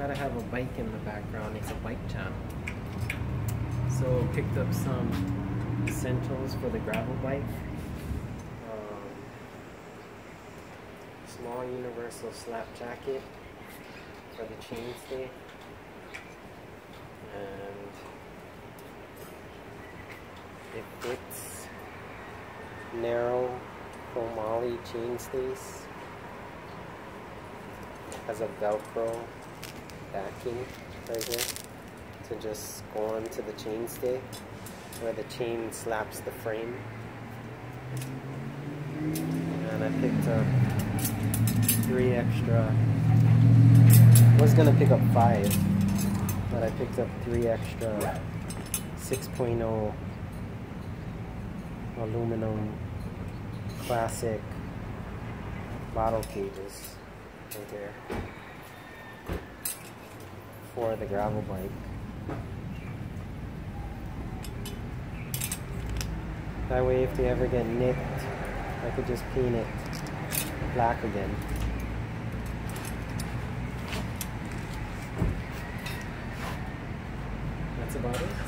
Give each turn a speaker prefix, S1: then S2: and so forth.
S1: gotta have a bike in the background. It's a bike channel. So picked up some essentials for the gravel bike. Small universal slap jacket for the chainstay. And it fits narrow chromoly chainstays. Has a Velcro backing right here to just go onto the chainstay where the chain slaps the frame. And I picked up 3 extra. I was gonna pick up 5, but I picked up 3 extra 6.0 aluminum classic bottle cages right there for the gravel bike. That way if they ever get nicked, I could just paint it black again. That's about it.